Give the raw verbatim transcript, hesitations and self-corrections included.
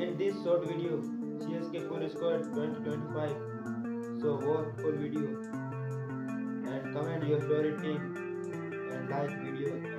in this short video, C S K full score twenty twenty-five. So watch full video and comment your favorite team and like video.